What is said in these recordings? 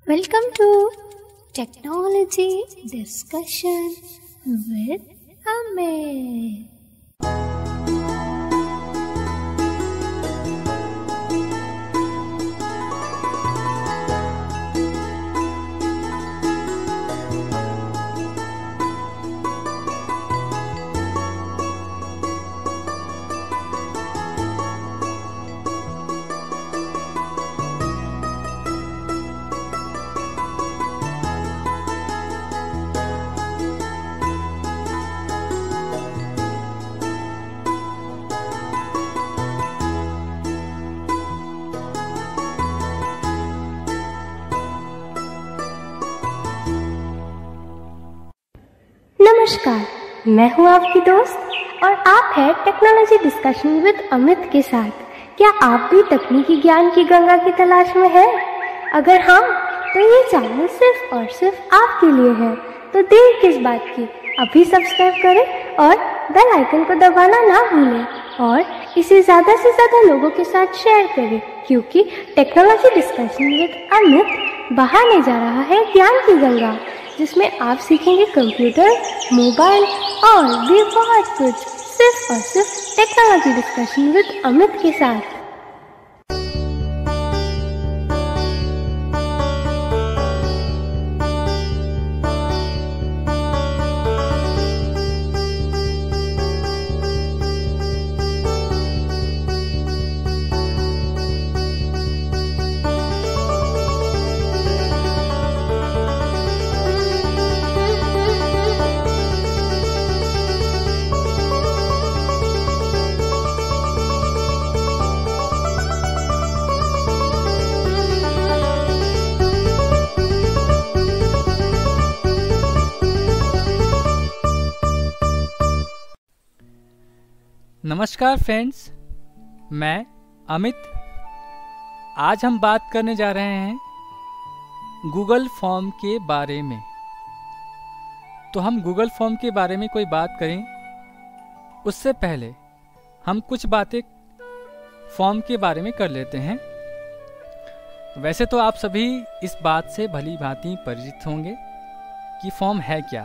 Welcome to Technology Discussion with Amit. नमस्कार, मैं हूं आपकी दोस्त और आप हैं टेक्नोलॉजी डिस्कशन विद अमित के साथ। क्या आप भी तकनीकी ज्ञान की गंगा की तलाश में हैं? अगर हाँ, तो ये चैनल सिर्फ और सिर्फ आपके लिए है। तो देर किस बात की, अभी सब्सक्राइब करें और बेल आइकन को दबाना ना भूलें और इसे ज़्यादा से ज़्यादा लोगों के साथ शेयर करें, क्योंकि टेक्नोलॉजी डिस्कशन विद अमित बहाने जा रहा है ज्ञान की गंगा, जिसमें आप सीखेंगे कंप्यूटर, मोबाइल और भी बहुत कुछ, सिर्फ और सिर्फ टेक्नोलॉजी डिस्कशन विद अमित के साथ। नमस्कार फ्रेंड्स, मैं अमित। आज हम बात करने जा रहे हैं गूगल फॉर्म के बारे में। तो हम गूगल फॉर्म के बारे में कोई बात करें उससे पहले हम कुछ बातें फॉर्म के बारे में कर लेते हैं। वैसे तो आप सभी इस बात से भली भांति परिचित होंगे कि फॉर्म है क्या।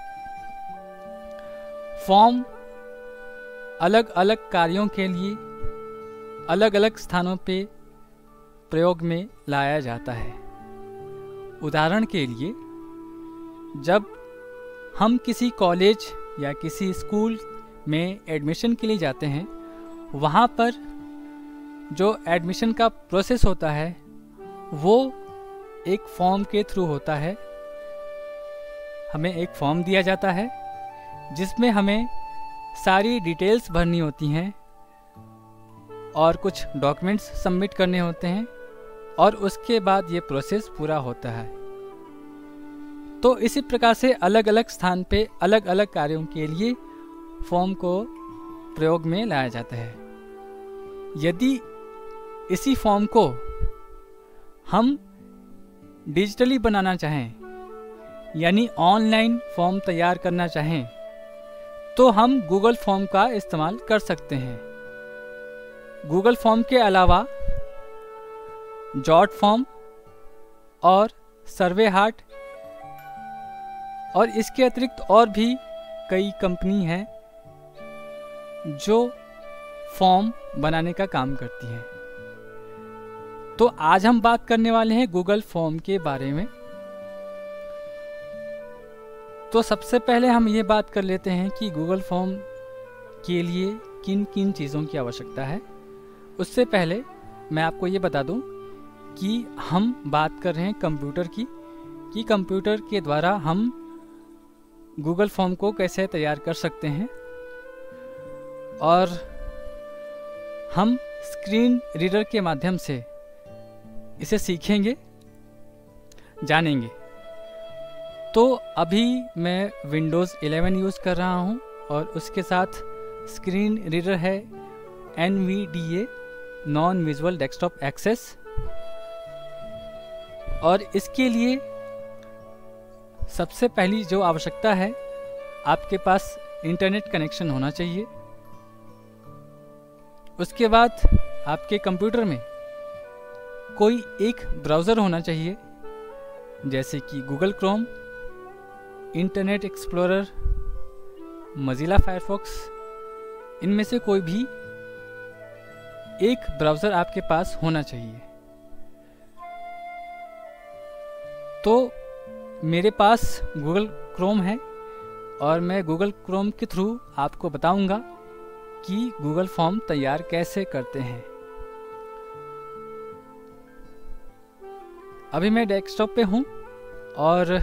फॉर्म अलग अलग कार्यों के लिए अलग अलग स्थानों पे प्रयोग में लाया जाता है। उदाहरण के लिए, जब हम किसी कॉलेज या किसी स्कूल में एडमिशन के लिए जाते हैं, वहाँ पर जो एडमिशन का प्रोसेस होता है वो एक फॉर्म के थ्रू होता है। हमें एक फॉर्म दिया जाता है जिसमें हमें सारी डिटेल्स भरनी होती हैं और कुछ डॉक्यूमेंट्स सबमिट करने होते हैं और उसके बाद ये प्रोसेस पूरा होता है। तो इसी प्रकार से अलग अलग स्थान पे अलग अलग कार्यों के लिए फॉर्म को प्रयोग में लाया जाता है। यदि इसी फॉर्म को हम डिजिटली बनाना चाहें, यानी ऑनलाइन फॉर्म तैयार करना चाहें, तो हम गूगल फॉर्म का इस्तेमाल कर सकते हैं। गूगल फॉर्म के अलावा जॉट फॉर्म और सर्वे हार्ट और इसके अतिरिक्त और भी कई कंपनी हैं जो फॉर्म बनाने का काम करती हैं। तो आज हम बात करने वाले हैं गूगल फॉर्म के बारे में। तो सबसे पहले हम ये बात कर लेते हैं कि गूगल फॉर्म के लिए किन किन चीज़ों की आवश्यकता है। उससे पहले मैं आपको ये बता दूं कि हम बात कर रहे हैं कंप्यूटर की, कि कंप्यूटर के द्वारा हम गूगल फॉर्म को कैसे तैयार कर सकते हैं और हम स्क्रीन रीडर के माध्यम से इसे सीखेंगे, जानेंगे। तो अभी मैं विंडोज़ 11 यूज़ कर रहा हूँ और उसके साथ स्क्रीन रीडर है NVDA non visual desktop access. और इसके लिए सबसे पहली जो आवश्यकता है, आपके पास इंटरनेट कनेक्शन होना चाहिए। उसके बाद आपके कंप्यूटर में कोई एक ब्राउज़र होना चाहिए जैसे कि Google Chrome, Internet Explorer, Mozilla Firefox, इनमें से कोई भी एक ब्राउज़र आपके पास होना चाहिए। तो मेरे पास गूगल क्रोम है और मैं गूगल क्रोम के थ्रू आपको बताऊंगा कि गूगल फॉर्म तैयार कैसे करते हैं। अभी मैं डेस्कटॉप पे हूँ और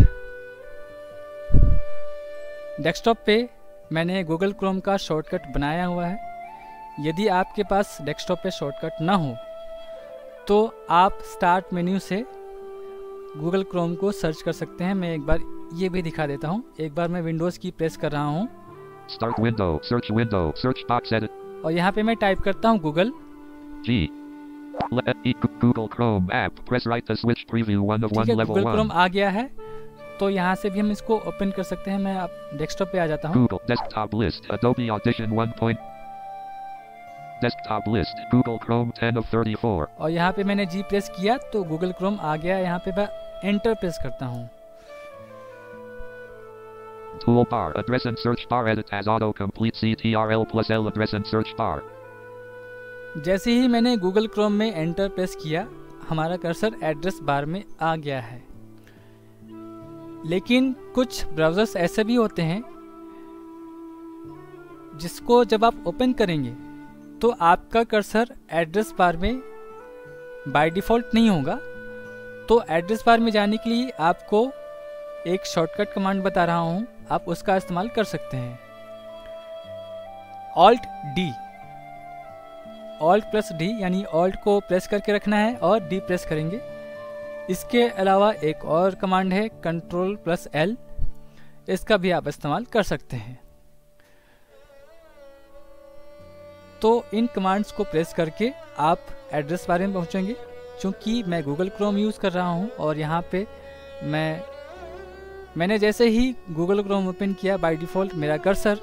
डेस्कटॉप पे मैंने गूगल क्रोम का शॉर्टकट बनाया हुआ है। यदि आपके पास डेस्कटॉप पे शॉर्टकट ना हो तो आप स्टार्ट मेन्यू से गूगल क्रोम को सर्च कर सकते हैं। मैं एक बार ये भी दिखा देता हूँ। एक बार मैं विंडोज़ की प्रेस कर रहा हूँ Start window, search box edit. और यहाँ पे मैं टाइप करता हूँ Google. Google Chrome app. Press right to switch preview 1 of 1 ठीक है, level गूगल 1. क्रोम आ गया है। तो यहाँ से भी हम इसको ओपन कर सकते हैं। मैं अब डेस्कटॉप पे आ जाता हूँ। Google desktop list. Adobe Audition 1. Desktop list. Google Chrome 10 of 34. और यहाँ पे मैंने जी प्रेस किया तो गूगल क्रोम आ गया। यहाँ पे मैं एंटर प्रेस करता हूँ। Toolbar. Address and search bar. Edit as autocomplete. CTRL+L. Address and search bar. जैसे ही मैंने गूगल क्रोम में एंटर प्रेस किया हमारा कर्सर एड्रेस बार में आ गया है। लेकिन कुछ ब्राउज़र्स ऐसे भी होते हैं जिसको जब आप ओपन करेंगे तो आपका कर्सर एड्रेस बार में बाय डिफ़ॉल्ट नहीं होगा। तो एड्रेस बार में जाने के लिए आपको एक शॉर्टकट कमांड बता रहा हूँ, आप उसका इस्तेमाल कर सकते हैं। Alt+D यानी Alt को प्रेस करके रखना है और D प्रेस करेंगे। इसके अलावा एक और कमांड है Ctrl+L, इसका भी आप इस्तेमाल कर सकते हैं। तो इन कमांड्स को प्रेस करके आप एड्रेस बार में पहुंचेंगे। चूँकि मैं गूगल क्रोम यूज़ कर रहा हूं और यहाँ पे मैंने जैसे ही गूगल क्रोम ओपन किया बाय डिफ़ॉल्ट मेरा कर्सर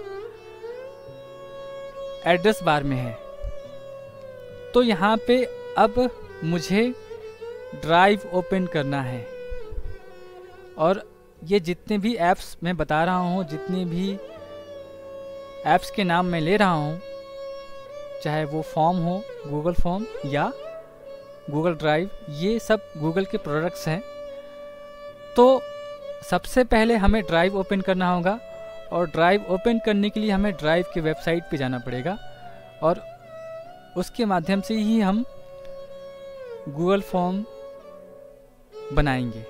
एड्रेस बार में है। तो यहाँ पे अब मुझे ड्राइव ओपन करना है और ये जितने भी ऐप्स मैं बता रहा हूँ, जितने भी ऐप्स के नाम मैं ले रहा हूँ, चाहे वो फॉर्म हो, गूगल फॉर्म या गूगल ड्राइव, ये सब गूगल के प्रोडक्ट्स हैं। तो सबसे पहले हमें ड्राइव ओपन करना होगा और ड्राइव ओपन करने के लिए हमें ड्राइव की वेबसाइट पे जाना पड़ेगा और उसके माध्यम से ही हम गूगल फॉर्म बनाएंगे।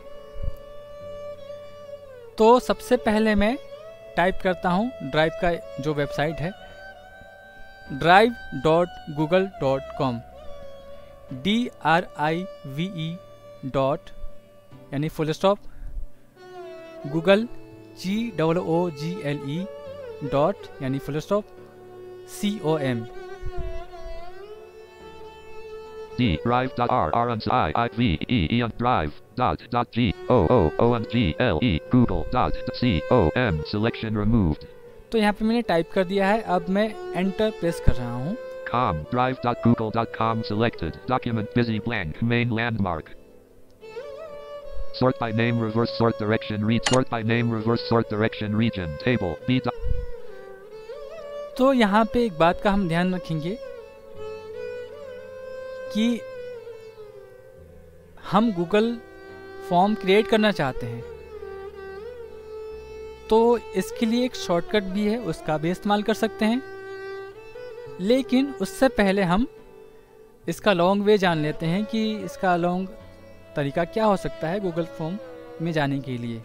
तो सबसे पहले मैं टाइप करता हूँ ड्राइव का जो वेबसाइट है drive.google.com DRIVE यानी फुल स्टॉप गूगल GOOGLE यानी full stop COM drive.r and IVE and drive.g.o.o.n.g.le google.com selection removed. तो यहाँ पे मैंने टाइप कर दिया है। अब मैं एंटर प्रेस कर रहा हूँ। drive.google.com selected. Document busy blank. Main landmark. Sort by name reverse sort direction read. Sort by name reverse sort direction region. Table. B. तो यहाँ पे एक बात का हम ध्यान रखेंगे कि हम गूगल फॉर्म क्रिएट करना चाहते हैं तो इसके लिए एक शॉर्टकट भी है, उसका भी इस्तेमाल कर सकते हैं। लेकिन उससे पहले हम इसका लॉन्ग वे जान लेते हैं कि इसका लॉन्ग तरीका क्या हो सकता है गूगल फॉर्म में जाने के लिए।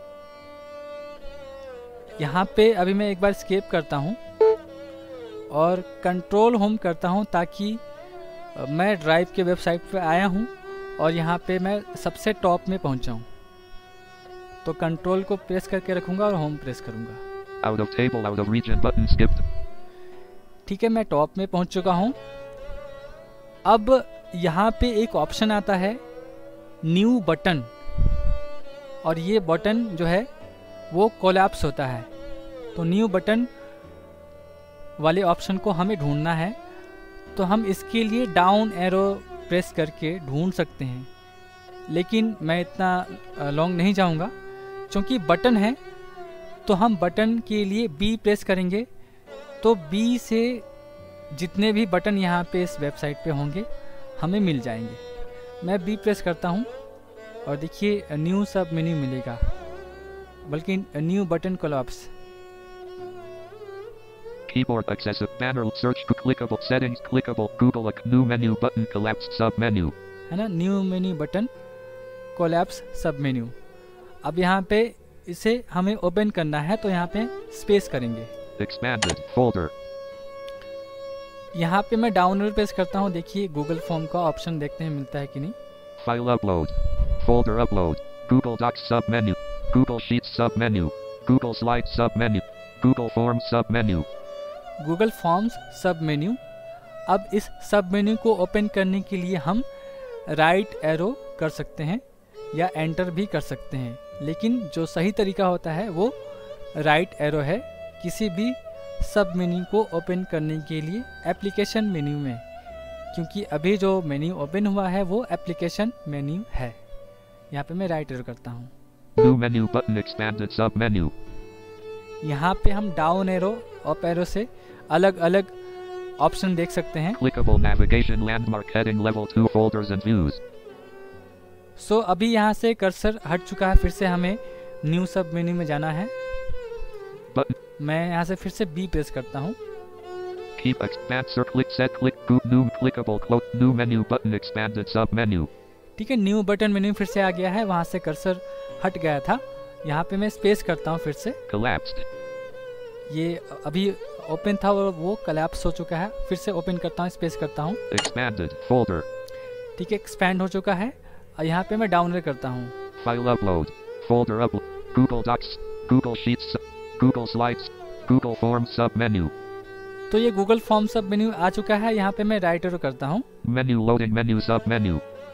यहाँ पे अभी मैं एक बार एस्केप करता हूँ और कंट्रोल होम करता हूँ ताकि मैं ड्राइव के वेबसाइट पे आया हूँ और यहाँ पे मैं सबसे टॉप में पहुँचा हूँ। तो कंट्रोल को प्रेस करके रखूँगा और होम प्रेस करूँगा। Out of table, out of region button skipped. ठीक है, मैं टॉप में पहुँच चुका हूँ। अब यहाँ पे एक ऑप्शन आता है न्यू बटन और ये बटन जो है वो कोलैप्स होता है। तो न्यू बटन वाले ऑप्शन को हमें ढूंढना है। तो हम इसके लिए डाउन एरो प्रेस करके ढूंढ सकते हैं। लेकिन मैं इतना लॉन्ग नहीं जाऊंगा, क्योंकि बटन है तो हम बटन के लिए बी प्रेस करेंगे, तो बी से जितने भी बटन यहाँ पे इस वेबसाइट पे होंगे हमें मिल जाएंगे। मैं बी प्रेस करता हूँ और देखिए न्यू सब मेन्यू मिलेगा, बल्कि new button collapse. Keyboard accessible banner search clickable settings clickable Google new menu button collapsed sub menu है ना, new menu button collapse sub menu. अब यहाँ पे इसे हमें ओपन करना है, तो यहाँ पे स्पेस करेंगे। expanded folder यहाँ पे मैं डाउन एरो प्रेस करता हूँ, देखिए गूगल फॉर्म का ऑप्शन देखते हैं मिलता है कि नहीं। file upload folder upload Google Docs sub menu Google Sheets sub menu Google Slides sub menu Google Forms sub menu Google forms sub menu. अब इस सब मेन्यू को ओपन करने के लिए हम राइट एरो कर सकते हैं या एंटर भी कर सकते हैं, लेकिन जो सही तरीका होता है वो राइट एरो है किसी भी सब मेन्यू को ओपन करने के लिए एप्लीकेशन मेन्यू में, क्योंकि अभी जो मेन्यू ओपन हुआ है वो एप्लीकेशन मेन्यू है। यहाँ पे मैं राइट एरो करता हूँ। new menu button expanded sub menu यहाँ पे हम डाउन एरो अप एरो से अलग अलग ऑप्शन देख सकते हैं। clickable navigation landmark heading level 2 folders and views सो अभी यहाँ से कर्सर हट चुका है, फिर से हमें न्यू सब मेन्यू में जाना है। button मैं यहाँ से फिर से बी प्रेस करता हूँ। keep expand sir click set click new clickable close new menu button expanded sub menu ठीक है, न्यू बटन मेन्यू फिर से आ गया है, वहाँ से कर्सर हट गया था। यहाँ पे मैं स्पेस करता हूँ फिर से। collapsed ये अभी ओपन था और वो कोलैप्स हो चुका है, फिर से ओपन करता हूँ, स्पेस करता हूँ। expanded folder ठीक है, एक्सपैंड हो चुका है। और यहाँ पे मैं डाउन एरो करता हूँ। file upload folder upload Google Docs Google Sheets Google Slides Google Forms sub menu तो ये गूगल फॉर्म सब मेन्यू आ चुका है। यहाँ पे मैं राइट एरो करता हूँ। menu loading menu sub menu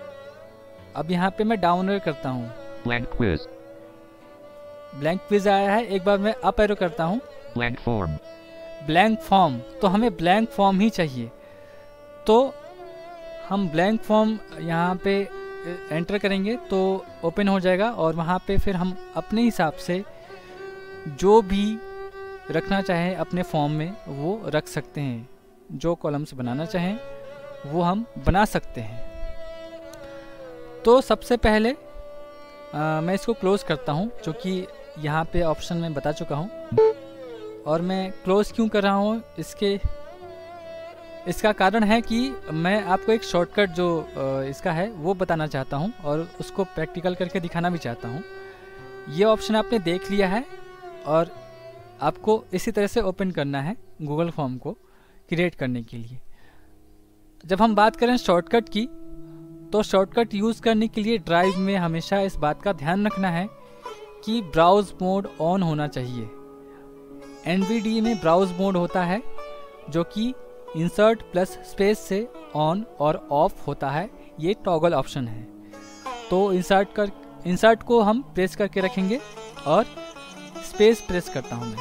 अब यहाँ पे मैं डाउन एरो करता हूँ। blank quiz ब्लैंक क्विज आया है। एक बार मैं अप एरो करता हूँ। blank form ब्लैंक फॉर्म, तो हमें ब्लैंक फॉर्म ही चाहिए, तो हम ब्लैंक फॉर्म यहाँ पे एंटर करेंगे तो ओपन हो जाएगा, और वहाँ पे फिर हम अपने हिसाब से जो भी रखना चाहें अपने फॉर्म में वो रख सकते हैं। जो कॉलम्स बनाना चाहें वो हम बना सकते हैं। तो सबसे पहले मैं इसको क्लोज़ करता हूँ, जो कि यहाँ पे ऑप्शन में बता चुका हूँ। और मैं क्लोज़ क्यों कर रहा हूँ, इसका कारण है कि मैं आपको एक शॉर्टकट जो इसका है वो बताना चाहता हूँ, और उसको प्रैक्टिकल करके दिखाना भी चाहता हूँ। ये ऑप्शन आपने देख लिया है और आपको इसी तरह से ओपन करना है गूगल फॉर्म को क्रिएट करने के लिए। जब हम बात करें शॉर्टकट की, तो शॉर्टकट यूज़ करने के लिए ड्राइव में हमेशा इस बात का ध्यान रखना है कि ब्राउज़ मोड ऑन होना चाहिए। NVDA में ब्राउज़ मोड होता है जो कि इंसर्ट प्लस स्पेस से ऑन और ऑफ होता है। ये टॉगल ऑप्शन है, तो इंसर्ट को हम प्रेस करके रखेंगे और स्पेस प्रेस करता हूँ मैं।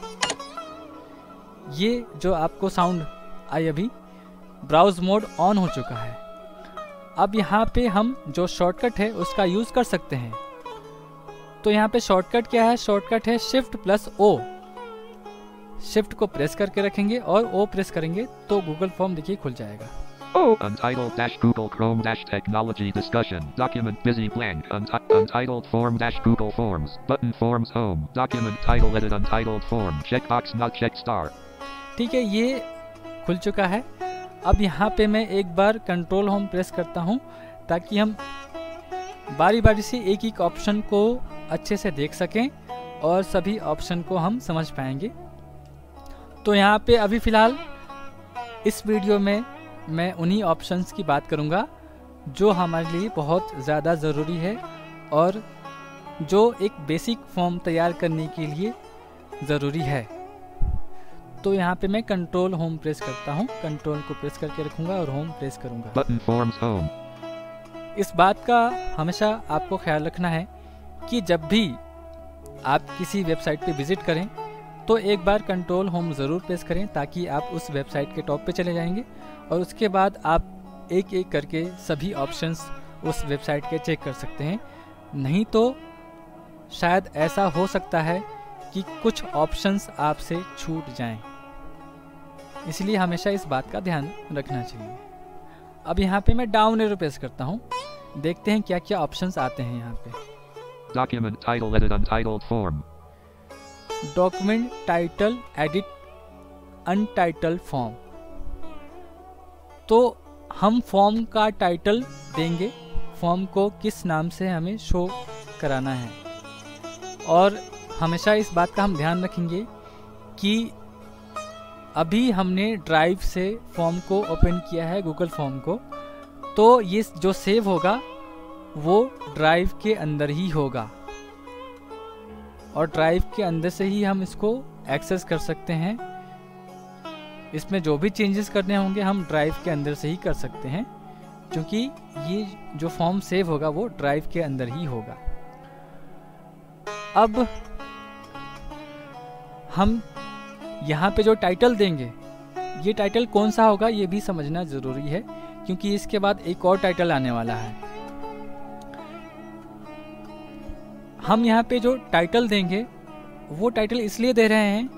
ये जो आपको साउंड आई अभी, ब्राउज़ मोड ऑन हो चुका है। अब यहाँ पे हम जो शॉर्टकट है उसका यूज़ कर सकते हैं। तो यहाँ पे शॉर्टकट क्या है? शॉर्टकट है शिफ्ट प्लस ओ। शिफ्ट को प्रेस करके रखेंगे और ओ प्रेस करेंगे तो गूगल फॉर्म देखिए खुल जाएगा। Untitled dash Google Chrome dash technology discussion document busy blank untitled form dash Google Forms button forms home document title edit untitled form checkbox not check star। ठीक है, ये खुल चुका है। अब यहाँ पे मैं एक बार कंट्रोल होम प्रेस करता हूँ ताकि हम बारी बारी से एक एक ऑप्शन को अच्छे से देख सकें और सभी ऑप्शन को हम समझ पाएंगे। तो यहाँ पे अभी फ़िलहाल इस वीडियो में मैं उन्हीं ऑप्शंस की बात करूँगा जो हमारे लिए बहुत ज़्यादा ज़रूरी है और जो एक बेसिक फॉर्म तैयार करने के लिए ज़रूरी है। तो यहाँ पे मैं कंट्रोल होम प्रेस करता हूँ, कंट्रोल को प्रेस करके रखूँगा और होम प्रेस करूँगा। Button forms home। इस बात का हमेशा आपको ख्याल रखना है कि जब भी आप किसी वेबसाइट पे विज़िट करें तो एक बार कंट्रोल होम ज़रूर प्रेस करें ताकि आप उस वेबसाइट के टॉप पे चले जाएंगे और उसके बाद आप एक एक करके सभी ऑप्शंस उस वेबसाइट के चेक कर सकते हैं। नहीं तो शायद ऐसा हो सकता है कि कुछ ऑप्शंस आपसे छूट जाएं, इसलिए हमेशा इस बात का ध्यान रखना चाहिए। अब यहाँ पे मैं डाउन एरो प्रेस करता हूँ, देखते हैं क्या क्या ऑप्शंस आते हैं यहाँ पे। Document title edit untitled form. Document title edit untitled form. तो हम फॉर्म का टाइटल देंगे, फॉर्म को किस नाम से हमें शो कराना है, और हमेशा इस बात का हम ध्यान रखेंगे कि अभी हमने ड्राइव से फॉर्म को ओपन किया है, गूगल फॉर्म को, तो ये जो सेव होगा वो ड्राइव के अंदर ही होगा और ड्राइव के अंदर से ही हम इसको एक्सेस कर सकते हैं। इसमें जो भी चेंजेस करने होंगे हम ड्राइव के अंदर से ही कर सकते हैं, क्योंकि ये जो फॉर्म सेव होगा वो ड्राइव के अंदर ही होगा। अब हम यहाँ पे जो टाइटल देंगे, ये टाइटल कौन सा होगा ये भी समझना ज़रूरी है, क्योंकि इसके बाद एक और टाइटल आने वाला है। हम यहाँ पे जो टाइटल देंगे वो टाइटल इसलिए दे रहे हैं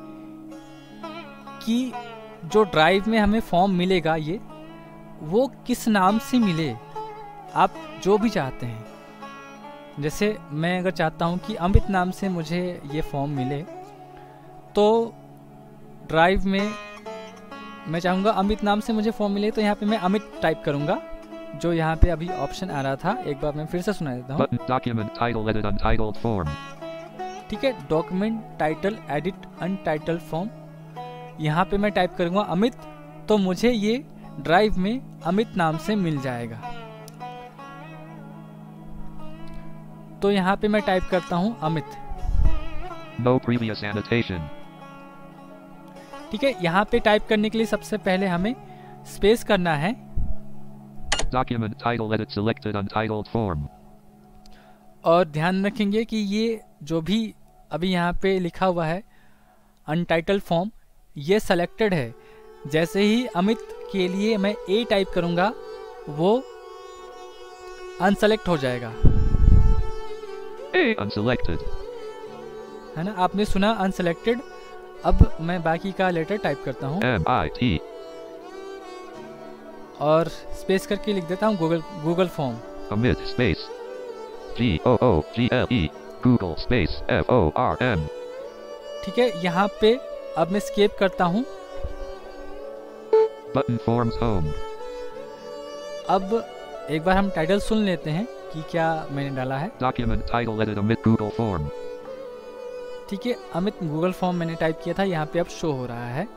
कि जो ड्राइव में हमें फॉर्म मिलेगा ये वो किस नाम से मिले, आप जो भी चाहते हैं। जैसे मैं अगर चाहता हूँ कि अमित नाम से मुझे ये फॉर्म मिले, तो ड्राइव में मैं चाहूँगा अमित नाम से मुझे फॉर्म मिले, तो यहाँ पे मैं अमित टाइप करूँगा, जो यहाँ पे अभी ऑप्शन आ रहा था। एक बार मैं फिर से सुना देता हूँ। Document title edit untitled form. ठीक है, document title edit untitled form. यहाँ पे मैं टाइप करूँगा अमित, तो मुझे ये ड्राइव में अमित नाम से मिल जाएगा। तो यहाँ पे मैं टाइप करता हूँ अमित। No previous annotation. ठीक है, यहाँ पे टाइप करने के लिए सबसे पहले हमें स्पेस करना है। Document title edit selected untitled form. और ध्यान रखेंगे कि ये जो भी अभी यहाँ पे लिखा हुआ है अनटाइटल्ड फॉर्म, ये सेलेक्टेड है। जैसे ही अमित के लिए मैं ए टाइप करूँगा वो अनसेलेक्ट हो जाएगा। A unselected. है ना, आपने सुना अनसेलेक्टेड। अब मैं बाकी का लेटर टाइप करता हूँ MIT. और स्पेस करके लिख देता हूँ Google form. Amit space. GOOGLE. Google space FORM. ठीक है, यहाँ पे अब मैं स्केप करता हूँ। Button forms home. अब एक बार हम टाइटल सुन लेते हैं कि क्या मैंने डाला है। Document title edit Amit Google form. ठीक है, अमित गूगल फॉर्म मैंने टाइप किया था, यहाँ पे अब शो हो रहा है।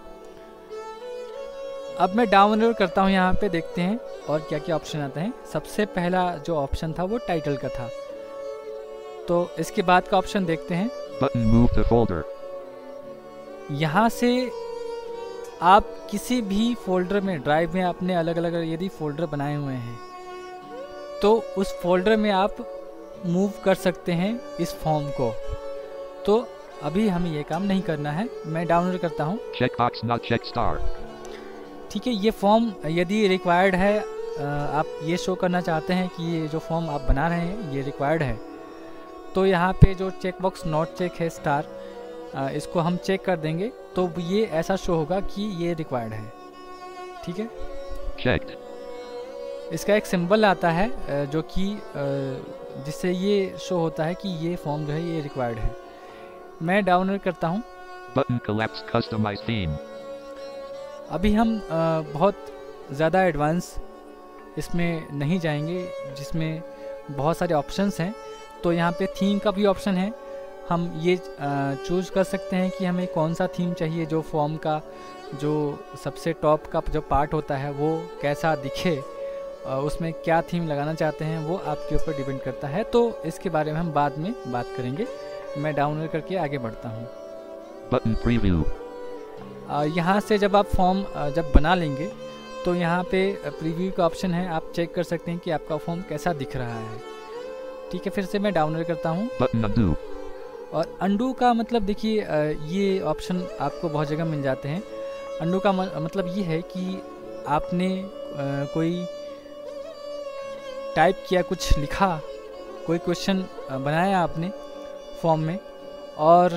अब मैं डाउन एरो करता हूँ, यहाँ पे देखते हैं और क्या क्या ऑप्शन आते हैं। सबसे पहला जो ऑप्शन था वो टाइटल का था, तो इसके बाद का ऑप्शन देखते हैं। Button move to folder. यहाँ से आप किसी भी फोल्डर में, ड्राइव में आपने अलग अलग यदि फोल्डर बनाए हुए हैं तो उस फोल्डर में आप मूव कर सकते हैं इस फॉर्म को। तो अभी हमें ये काम नहीं करना है, मैं डाउनलोड करता हूँ। Checkbox not check star. ठीक है, ये फॉर्म यदि रिक्वायर्ड है, आप ये शो करना चाहते हैं कि ये जो फॉर्म आप बना रहे हैं ये रिक्वायर्ड है, तो यहाँ पे जो चेकबॉक्स नॉट चेक है स्टार, इसको हम चेक कर देंगे, तो ये ऐसा शो होगा कि ये रिक्वायर्ड है। ठीक है, Checked. इसका एक सिंबल आता है जो कि जिससे ये शो होता है कि ये फॉर्म जो है ये रिक्वायर्ड है। मैं डाउनलोड करता हूँ। Button collapse customize theme. अभी हम बहुत ज़्यादा एडवांस इसमें नहीं जाएंगे, जिसमें बहुत सारे ऑप्शंस हैं। तो यहाँ पे थीम का भी ऑप्शन है, हम ये चूज़ कर सकते हैं कि हमें कौन सा थीम चाहिए, जो फॉर्म का जो सबसे टॉप का जो पार्ट होता है वो कैसा दिखे, उसमें क्या थीम लगाना चाहते हैं वो आपके ऊपर डिपेंड करता है। तो इसके बारे में हम बाद में बात करेंगे। मैं डाउनलोड करके आगे बढ़ता हूँ। Button preview. यहाँ से जब आप फॉर्म जब बना लेंगे तो यहाँ पे प्रीव्यू का ऑप्शन है, आप चेक कर सकते हैं कि आपका फॉर्म कैसा दिख रहा है। ठीक है, फिर से मैं डाउनलोड करता हूँ। Button undo. और अंडू का मतलब देखिए, ये ऑप्शन आपको बहुत जगह मिल जाते हैं। अंडू का मतलब ये है कि आपने कोई टाइप किया, कुछ लिखा, कोई क्वेश्चन बनाया आपने फॉर्म में और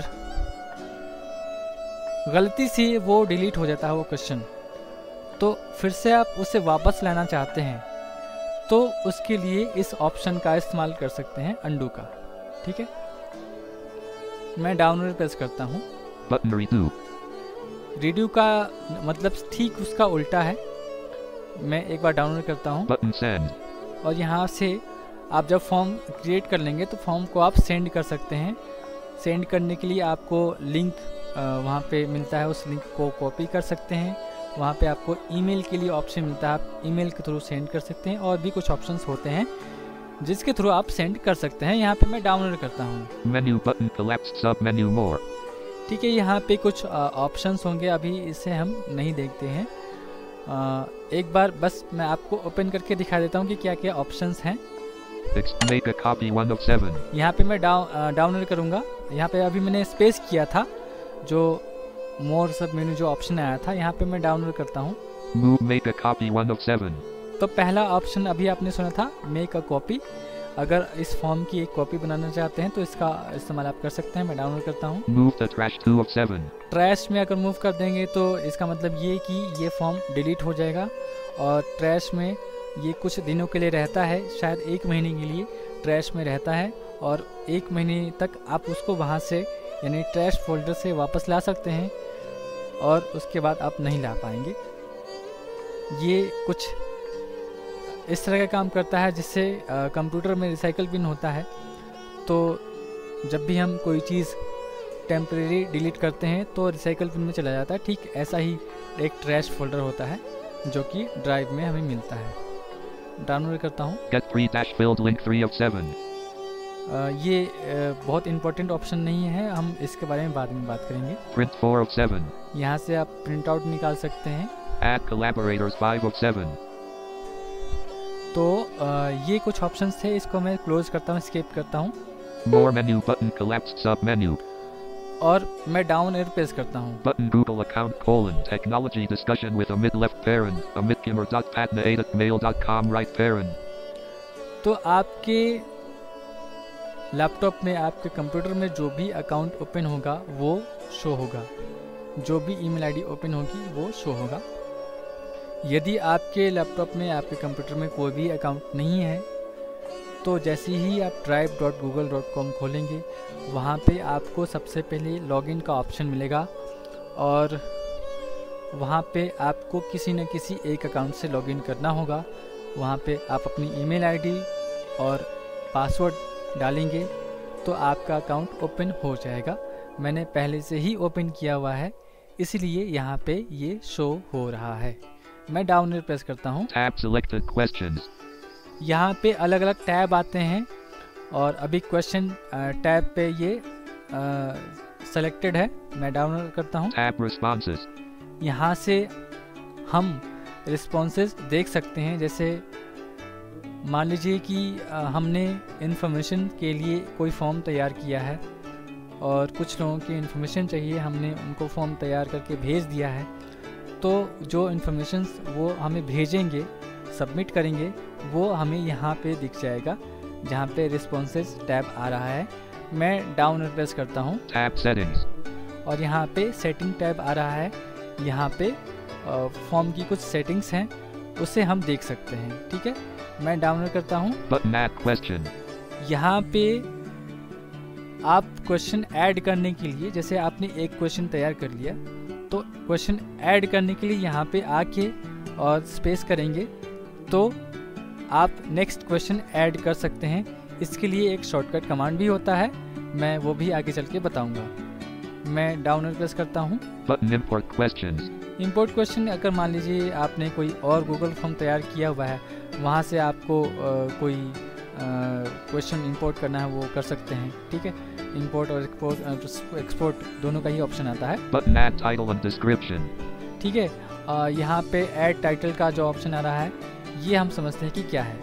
गलती से वो डिलीट हो जाता है वो क्वेश्चन, तो फिर से आप उसे वापस लाना चाहते हैं तो उसके लिए इस ऑप्शन का इस्तेमाल कर सकते हैं, अंडू का। ठीक है, मैं डाउन प्रेस करता हूँ। Button redo. रीड्यू का मतलब ठीक उसका उल्टा है। मैं एक बार डाउनलोड करता हूँ Button send. और यहाँ से आप जब फॉर्म क्रिएट कर लेंगे तो फॉर्म को आप सेंड कर सकते हैं। सेंड करने के लिए आपको लिंक वहाँ पे मिलता है, उस लिंक को कॉपी कर सकते हैं। वहाँ पे आपको ईमेल के लिए ऑप्शन मिलता है, आप ईमेल के थ्रू सेंड कर सकते हैं और भी कुछ ऑप्शंस होते हैं जिसके थ्रू आप सेंड कर सकते हैं। यहाँ पे मैं डाउनलोड करता हूँ। Menu button collapsed sub menu more. ठीक है, यहाँ पे कुछ ऑप्शंस होंगे, अभी इसे हम नहीं देखते हैं। एक बार बस मैं आपको ओपन करके दिखा देता हूँ कि क्या क्या ऑप्शंस हैं। Make a copy 1 of 7. यहाँ पे मैं डाउनलोड करूँगा। यहाँ पे अभी मैंने स्पेस किया था, जो मोर सब मेनू जो ऑप्शन आया था, यहाँ पे मैं डाउनलोड करता हूँ। Make a copy 1 of 7. तो पहला ऑप्शन अभी आपने सुना था, मेक अ कॉपी। अगर इस फॉर्म की एक कॉपी बनाना चाहते हैं तो इसका इस्तेमाल आप कर सकते हैं। मैं डाउनलोड करता हूँ। Move the trash 2 of 7. Trash में अगर मूव कर देंगे तो इसका मतलब ये कि ये फॉर्म डिलीट हो जाएगा और ट्रैश में ये कुछ दिनों के लिए रहता है, शायद 1 महीने के लिए ट्रैश में रहता है और 1 महीने तक आप उसको वहाँ से यानी ट्रैश फोल्डर से वापस ला सकते हैं और उसके बाद आप नहीं ला पाएंगे। ये कुछ इस तरह का काम करता है जिससे कंप्यूटर में रिसाइकल बिन होता है, तो जब भी हम कोई चीज़ टेम्परेरी डिलीट करते हैं तो रिसाइकल बिन में चला जाता है। ठीक ऐसा ही एक ट्रैश फोल्डर होता है जो कि ड्राइव में हमें मिलता है। डाउनलोड करता हूँ। Get 3-filled link 3 of 7. ये बहुत इंपॉर्टेंट ऑप्शन नहीं है, हम इसके बारे में बाद में बात करेंगे। Print 4 of 7. यहाँ से आप प्रिंट आउट निकाल सकते हैं। Add collaborators 5 of 7. तो ये कुछ ऑप्शंस थे, इसको मैं क्लोज करता हूँ, स्किप करता हूँ। More menu button collapsed sub menu. और मैं डाउन एरो प्रेस करता हूँ। Button Google account technology discussion with Amit left parent amitgimmer.patna8@mail.com right parent. तो आपके लैपटॉप में, आपके कंप्यूटर में जो भी अकाउंट ओपन होगा वो शो होगा, जो भी ईमेल आईडी ओपन होगी वो शो होगा। यदि आपके लैपटॉप में, आपके कंप्यूटर में कोई भी अकाउंट नहीं है तो जैसे ही आप drive.google.com खोलेंगे वहाँ पे आपको सबसे पहले लॉगिन का ऑप्शन मिलेगा और वहाँ पे आपको किसी न किसी एक अकाउंट से लॉगिन करना होगा। वहाँ पे आप अपनी ईमेल आईडी और पासवर्ड डालेंगे तो आपका अकाउंट ओपन हो जाएगा। मैंने पहले से ही ओपन किया हुआ है इसलिए यहाँ पे ये शो हो रहा है। मैं डाउन एरो प्रेस करता हूँ। Tab selected questions. यहाँ पे अलग अलग टैब आते हैं और अभी क्वेश्चन टैब पे ये सेलेक्टेड है। मैं डाउनलोड करता हूँ। Tab responses. यहाँ से हम रिस्पॉन्सेज देख सकते हैं। जैसे मान लीजिए कि हमने इन्फॉर्मेशन के लिए कोई फॉर्म तैयार किया है और कुछ लोगों की इन्फॉर्मेशन चाहिए, हमने उनको फॉर्म तैयार करके भेज दिया है, तो जो इन्फॉर्मेशन वो हमें भेजेंगे, सबमिट करेंगे, वो हमें यहाँ पे दिख जाएगा जहाँ पे रिस्पॉन्सेज टैब आ रहा है। मैं डाउन एरो प्रेस करता हूँ। Tab settings. और यहाँ पे सेटिंग टैब आ रहा है। यहाँ पे फॉर्म की कुछ सेटिंग्स हैं, उसे हम देख सकते हैं। ठीक है, मैं डाउनलोड करता हूँ। Button add question. यहाँ पे आप क्वेश्चन ऐड करने के लिए, जैसे आपने एक क्वेश्चन तैयार कर लिया तो क्वेश्चन ऐड करने के लिए यहाँ पे आके और स्पेस करेंगे तो आप नेक्स्ट क्वेश्चन ऐड कर सकते हैं। इसके लिए एक शॉर्टकट कमांड भी होता है, मैं वो भी आगे चल के बताऊँगा। मैं डाउन एरो प्रेस करता हूँ। Button import questions. Import question, अगर मान लीजिए आपने कोई और गूगल फॉर्म तैयार किया हुआ है, वहाँ से आपको कोई क्वेश्चन इंपोर्ट करना है वो कर सकते हैं। ठीक है, इंपोर्ट और एक्सपोर्ट दोनों का ही ऑप्शन आता है। Button add title and description. ठीक है, यहाँ पे ऐड टाइटल का जो ऑप्शन आ रहा है ये हम समझते हैं कि क्या है।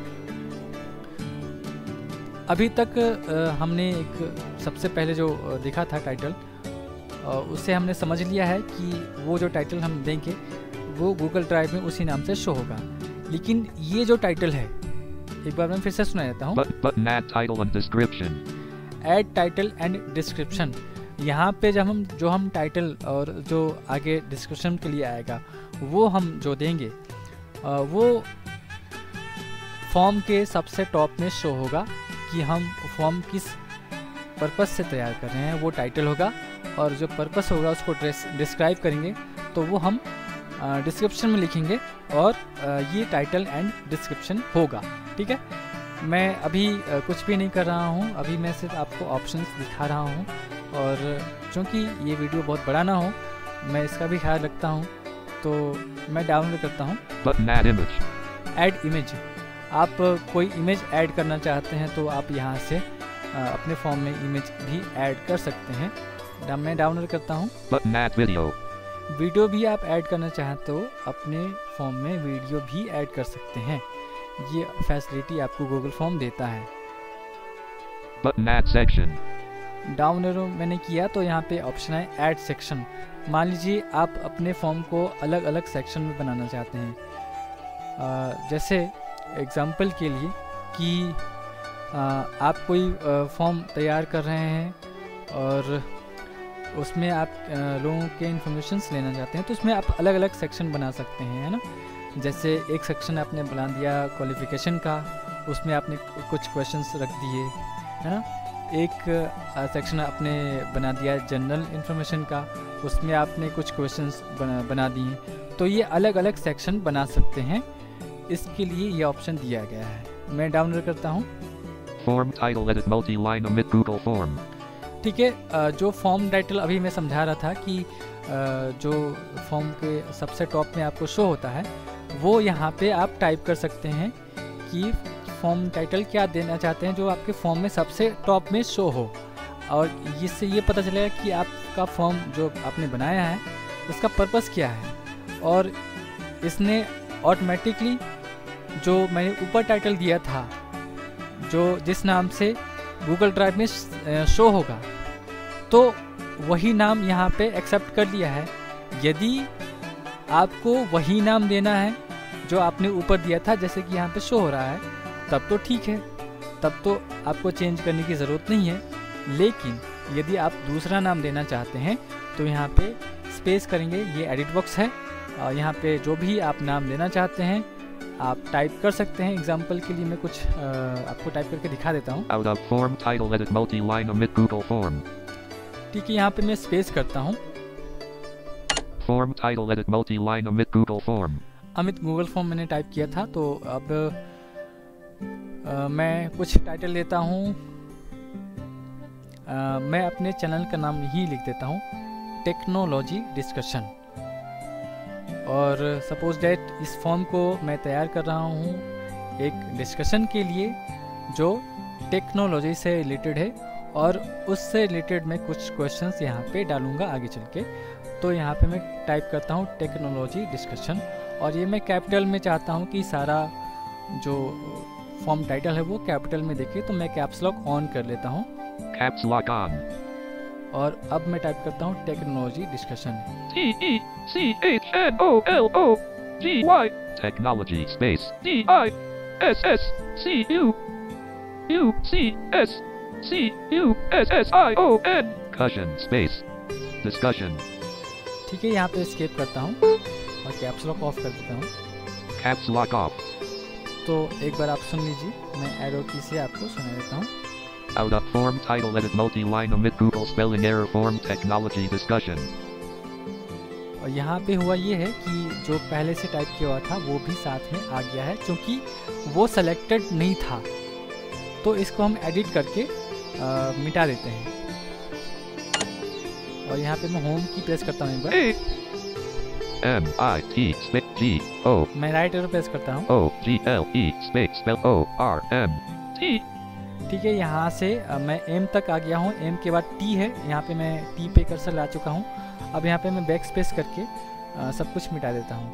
अभी तक हमने एक सबसे पहले जो देखा था टाइटल, उससे हमने समझ लिया है कि वो जो टाइटल हम देंगे वो गूगल ड्राइव में उसी नाम से शो होगा। लेकिन ये जो टाइटल है, एक बार मैं फिर से सुना देता हूँ। Button add title and description. Add title and description. यहाँ पे जब हम टाइटल और जो आगे डिस्क्रिप्शन के लिए आएगा वो हम जो देंगे वो फॉर्म के सबसे टॉप में शो होगा कि हम फॉर्म किस पर्पस से तैयार कर रहे हैं, वो टाइटल होगा। और जो पर्पस होगा उसको डिस्क्राइब करेंगे तो वो हम डिस्क्रिप्शन में लिखेंगे और ये टाइटल एंड डिस्क्रिप्शन होगा। ठीक है, मैं अभी कुछ भी नहीं कर रहा हूँ, अभी मैं सिर्फ आपको ऑप्शंस दिखा रहा हूँ। और क्योंकि ये वीडियो बहुत बड़ा ना हो, मैं इसका भी ख्याल रखता हूँ, तो मैं डाउनलोड करता हूँ। Button add image. Add image. आप कोई इमेज ऐड करना चाहते हैं तो आप यहाँ से अपने फॉर्म में इमेज भी ऐड कर सकते हैं। मैं डाउनलोड करता हूँ। Button add video. वीडियो भी आप ऐड करना चाहें तो अपने फॉर्म में वीडियो भी ऐड कर सकते हैं। ये फैसिलिटी आपको गूगल फॉर्म देता है। Button add section. डाउनलोड मैंने किया तो यहाँ पे ऑप्शन है ऐड सेक्शन। मान लीजिए आप अपने फॉर्म को अलग अलग सेक्शन में बनाना चाहते हैं। जैसे एग्जांपल के लिए कि आप कोई फॉर्म तैयार कर रहे हैं और उसमें आप लोगों के इन्फॉर्मेशंस लेना चाहते हैं, तो उसमें आप अलग अलग सेक्शन बना सकते हैं, है ना। जैसे एक सेक्शन आपने बना दिया क्वालिफ़िकेशन का, उसमें आपने कुछ क्वेश्चंस रख दिए, है ना। एक सेक्शन आपने बना दिया जनरल इन्फॉर्मेशन का, उसमें आपने कुछ क्वेश्चंस बना दिए। तो ये अलग अलग सेक्शन बना सकते हैं, इसके लिए ये ऑप्शन दिया गया है। मैं डाउनलोड करता हूँ। Form title edit multi-line omit Google form. ठीक है, जो फॉर्म टाइटल अभी मैं समझा रहा था कि जो फॉर्म के सबसे टॉप में आपको शो होता है, वो यहाँ पे आप टाइप कर सकते हैं कि फॉर्म टाइटल क्या देना चाहते हैं जो आपके फॉर्म में सबसे टॉप में शो हो। और इससे ये पता चलेगा कि आपका फॉर्म जो आपने बनाया है उसका पर्पस क्या है। और इसने ऑटोमेटिकली जो मैंने ऊपर टाइटल दिया था, जो जिस नाम से गूगल ड्राइव में शो होगा, तो वही नाम यहाँ पे एक्सेप्ट कर लिया है। यदि आपको वही नाम देना है जो आपने ऊपर दिया था, जैसे कि यहाँ पे शो हो रहा है, तब तो ठीक है, तब तो आपको चेंज करने की ज़रूरत नहीं है। लेकिन यदि आप दूसरा नाम देना चाहते हैं तो यहाँ पे स्पेस करेंगे, ये एडिट बॉक्स है, यहाँ पे जो भी आप नाम देना चाहते हैं आप टाइप कर सकते हैं। एग्जाम्पल के लिए मैं कुछ आपको टाइप करके दिखा देता हूँ। Out of form title edit multi-line omit Google form. ठीक है, यहाँ पे मैं स्पेस करता हूँ। Form title edit multi-line omit Google form. Amit Google form मैंने टाइप किया था, तो अब मैं कुछ टाइटल लेता हूँ। मैं अपने चैनल का नाम ही लिख देता हूँ, टेक्नोलॉजी डिस्कशन। और सपोज डैट इस फॉर्म को मैं तैयार कर रहा हूँ एक डिस्कशन के लिए जो टेक्नोलॉजी से रिलेटेड है, और उससे रिलेटेड मैं कुछ क्वेश्चंस यहाँ पे डालूँगा आगे चल के। तो यहाँ पे मैं टाइप करता हूँ टेक्नोलॉजी डिस्कशन, और ये मैं कैपिटल में चाहता हूँ कि सारा जो फॉर्म टाइटल है वो कैपिटल में देखे, तो मैं कैप्स लॉक ऑन कर लेता हूँ। Caps lock on. और अब मैं टाइप करता हूँ technology discussion. TECHNOLOGY. Technology space DISSCUSCUSSION. Cushion space discussion. ठीक है, यहाँ पे एस्केप करता हूँ और कैप्स लॉक ऑफ कर देता हूँ। Caps lock off. तो एक बार आप सुन लीजिए, मैं एरो की से आपको सुना देता हूँ। Out of form title edit multi-line omit Google spelling error form technology discussion. और यहाँ पे हुआ ये है कि जो पहले से टाइप किया हुआ था वो भी साथ में आ गया है, क्योंकि वो सेलेक्टेड नहीं था। तो इसको हम एडिट करके मिटा देते हैं। और यहाँ पे मैं होम की प्रेस करता हूँ एक बार। MIT space GO. मैं राइट एरो प्रेस करता हूँ। OGLE space spell ORM. T. ठीक है, यहाँ से मैं M तक आ गया हूँ। M के बाद T है, यहाँ पे मैं T पे कर्सर ला चुका हूँ। अब यहाँ पे मैं बैक स्पेस करके सब कुछ मिटा देता हूँ।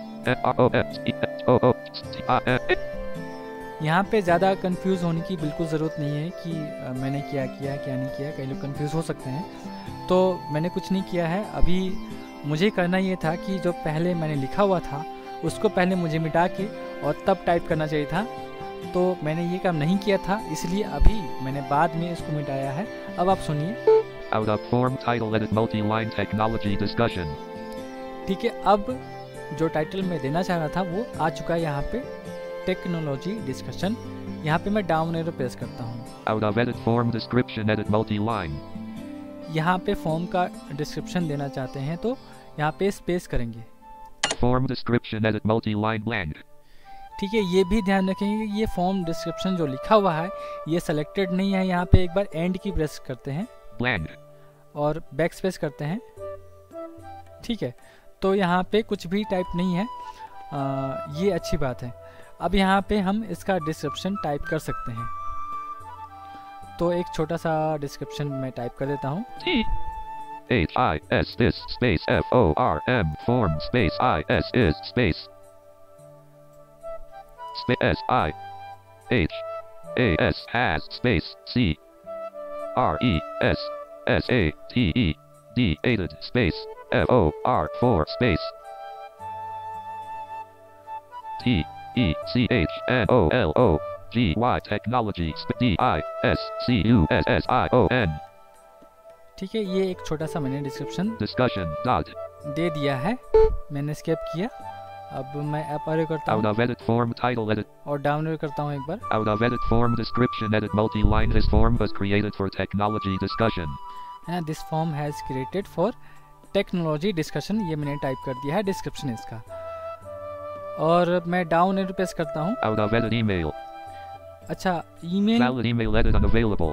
यहाँ पे ज़्यादा कंफ्यूज होने की बिल्कुल ज़रूरत नहीं है कि मैंने क्या किया क्या नहीं किया। कई लोग कंफ्यूज हो सकते हैं, तो मैंने कुछ नहीं किया है। अभी मुझे करना ये था कि जो पहले मैंने लिखा हुआ था उसको पहले मुझे मिटा के और तब टाइप करना चाहिए था। तो मैंने ये काम नहीं किया था, इसलिए अभी मैंने बाद में इसको मिटाया है। अब आप सुनिए। Out of form title edit multi-line technology discussion. ठीक है, अब जो टाइटल मैं देना चाह रहा था वो आ चुका है यहाँ पे, टेक्नोलॉजी डिस्कशन। यहाँ पे मैं डाउन एरो प्रेस करता हूँ। Out of edit form description edit multi-line. यहाँ पे फॉर्म का डिस्क्रिप्शन देना चाहते हैं तो यहाँ पे स्पेस करेंगे। Form description edit multi-line blank. ठीक है, ये भी ध्यान रखेंगे कि ये फॉर्म डिस्क्रिप्शन जो लिखा हुआ है ये सेलेक्टेड नहीं है। यहाँ पे एक बार एंड की प्रेस करते हैं Blank. और बैक स्पेस करते हैं। ठीक है, तो यहाँ पे कुछ भी टाइप नहीं है, ये अच्छी बात है। अब यहाँ पे हम इसका डिस्क्रिप्शन टाइप कर सकते हैं। तो एक छोटा सा डिस्क्रिप्शन मैं टाइप कर देता हूँ। H-I-S this space F-O-R-M form space I-S is space S-I-H has space C-R-E-S-S-A-T-E-D aided space F-O-R 4 space T-E-C-H-N-O-L-O-G-Y technology D-I-S-C-U-S-S-I-O-N। ठीक है, ये एक छोटा सा मैंने डिस्क्रिप्शन Discussion dot. दे दिया है। मैंने स्केप किया। अब मैं अप एरो करता Out हूँ of edit form title edit. और डाउन एरो करता हूँ एक बार। Out of edit form description edit multi-line. This form was created for technology discussion. है ना, this form has created for technology discussion. ये मैंने टाइप कर दिया है डिस्क्रिप्शन इसका, और मैं डाउन एरो प्रेस करता हूँ। Out of edit email. अच्छा, email, Valid email edit unavailable.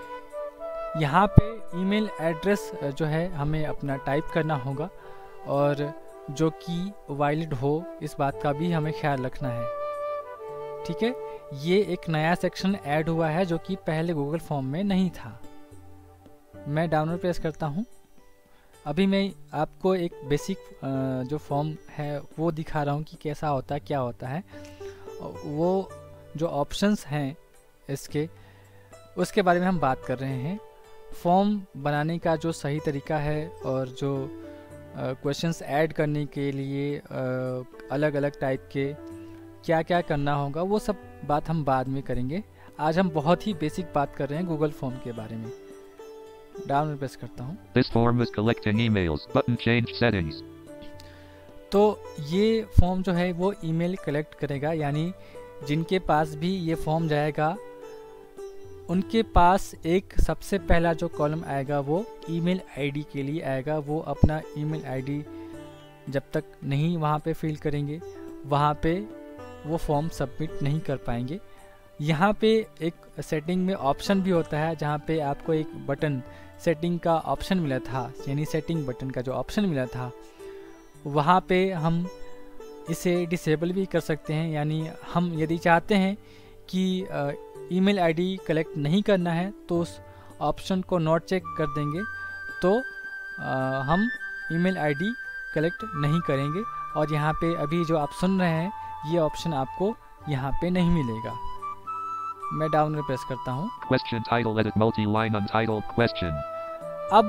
यहाँ पे ईमेल एड्रेस जो है हमें अपना टाइप करना होगा, और जो कि वैलिड हो इस बात का भी हमें ख्याल रखना है। ठीक है, ये एक नया सेक्शन ऐड हुआ है जो कि पहले गूगल फॉर्म में नहीं था। मैं डाउनलोड प्रेस करता हूँ। अभी मैं आपको एक बेसिक जो फॉर्म है वो दिखा रहा हूँ कि कैसा होता है, क्या होता है। वो जो ऑप्शंस हैं इसके, उसके बारे में हम बात कर रहे हैं। फॉर्म बनाने का जो सही तरीका है और जो क्वेश्चंस ऐड करने के लिए अलग अलग टाइप के क्या क्या करना होगा, वो सब बात हम बाद में करेंगे। आज हम बहुत ही बेसिक बात कर रहे हैं गूगल फॉर्म के बारे में। डाउन प्रेस करता हूँ। This form is collecting emails. Button change settings. तो ये फॉर्म जो है वो ईमेल कलेक्ट करेगा, यानी जिनके पास भी ये फॉर्म जाएगा उनके पास एक सबसे पहला जो कॉलम आएगा वो ईमेल आईडी के लिए आएगा। वो अपना ईमेल आईडी जब तक नहीं वहाँ पे फिल करेंगे, वहाँ पे वो फॉर्म सबमिट नहीं कर पाएंगे। यहाँ पे एक सेटिंग में ऑप्शन भी होता है, जहाँ पे आपको एक बटन सेटिंग का ऑप्शन मिला था, यानी सेटिंग बटन का जो ऑप्शन मिला था, वहाँ पे हम इसे डिसेबल भी कर सकते हैं। यानी हम यदि चाहते हैं कि ईमेल आईडी कलेक्ट नहीं करना है तो उस ऑप्शन को नॉट चेक कर देंगे, तो हम ईमेल आईडी कलेक्ट नहीं करेंगे। और यहाँ पे अभी जो आप सुन रहे हैं ये ऑप्शन आपको यहाँ पे नहीं मिलेगा। मैं डाउन प्रेस करता हूँ। Question title edit multi-line untitled question. अब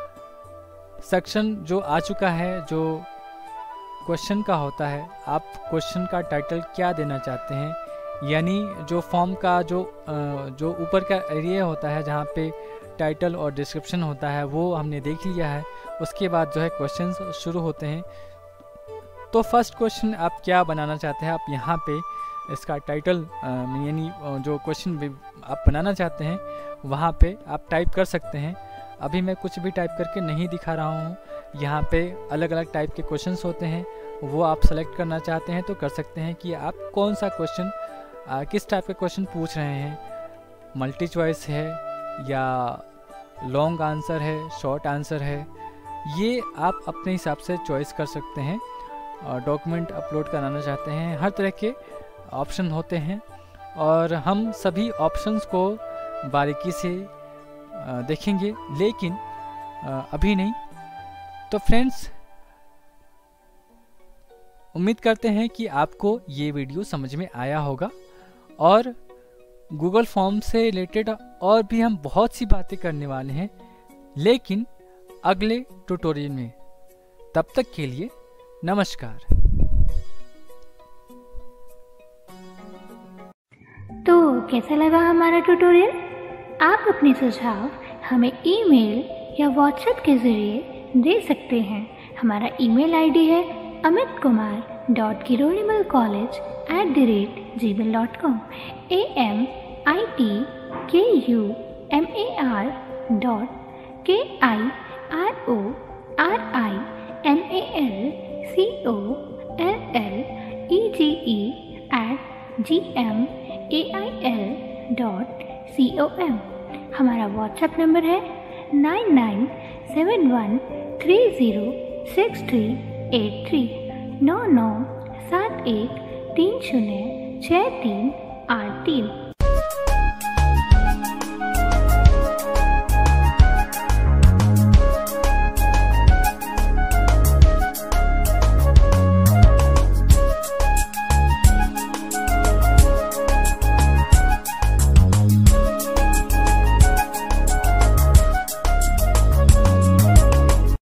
सेक्शन जो आ चुका है जो क्वेश्चन का होता है, आप क्वेश्चन का टाइटल क्या देना चाहते हैं, यानी जो फॉर्म का जो ऊपर का एरिया होता है जहाँ पे टाइटल और डिस्क्रिप्शन होता है वो हमने देख लिया है। उसके बाद जो है क्वेश्चंस शुरू होते हैं। तो फर्स्ट क्वेश्चन आप क्या बनाना चाहते हैं, आप यहाँ पे इसका टाइटल यानी जो क्वेश्चन आप बनाना चाहते हैं वहाँ पे आप टाइप कर सकते हैं। अभी मैं कुछ भी टाइप करके नहीं दिखा रहा हूँ। यहाँ पे अलग अलग टाइप के क्वेश्चंस होते हैं, वो आप सेलेक्ट करना चाहते हैं तो कर सकते हैं कि आप कौन सा क्वेश्चन किस टाइप के क्वेश्चन पूछ रहे हैं। मल्टी चॉइस है या लॉन्ग आंसर है, शॉर्ट आंसर है, ये आप अपने हिसाब से चॉइस कर सकते हैं। डॉक्यूमेंट अपलोड कराना चाहते हैं, हर तरह के ऑप्शन होते हैं और हम सभी ऑप्शंस को बारीकी से देखेंगे, लेकिन अभी नहीं। तो फ्रेंड्स, उम्मीद करते हैं कि आपको ये वीडियो समझ में आया होगा और गूगल फॉर्म से रिलेटेड और भी हम बहुत सी बातें करने वाले हैं, लेकिन अगले ट्यूटोरियल में। तब तक के लिए नमस्कार। कैसा लगा हमारा ट्यूटोरियल? आप अपने सुझाव हमें ईमेल या व्हाट्सएप के ज़रिए दे सकते हैं। हमारा ईमेल आईडी है amitkumar.kirodimalcollege@gmail.com AmitKIRORINALCOLLEGE@gmail.com। हमारा व्हाट्सएप नंबर है 9971306383 9971306383।